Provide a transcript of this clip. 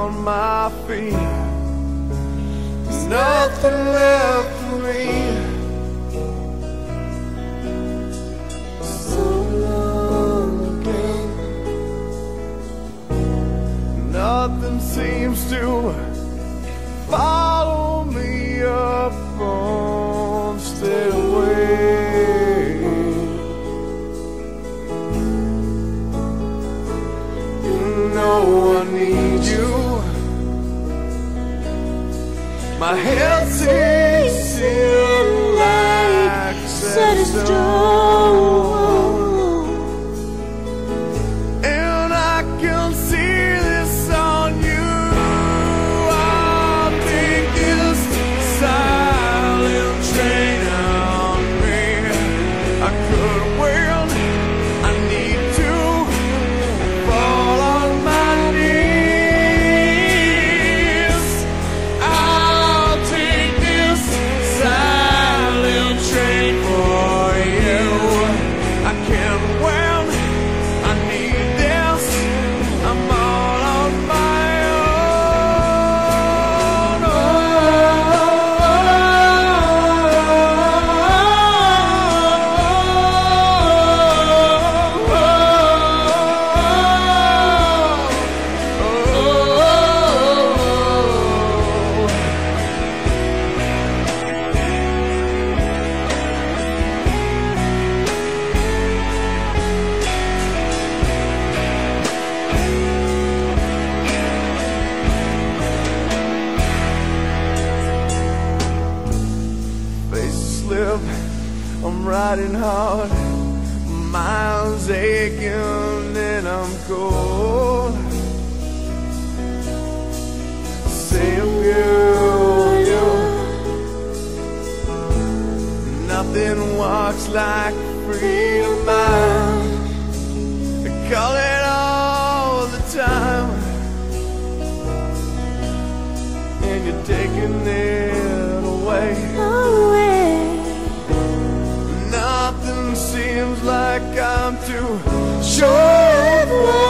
on my feet. There's nothing left for me. So long again. Nothing seems to follow me up on stairway. You know I need you. My head sinks in like set in stone, and I can see this on you. I'll take this silent train on me. I could win. I need to fall on my knees. I'll take this silent train for you. I can't win. I need this. I'm all on my own. Face slip, I'm riding hard. Miles aching and I'm cold. Same girl, nothing walks like freedom mine. I call it all the time, and you're taking it away. Nothing seems like I'm too sure of what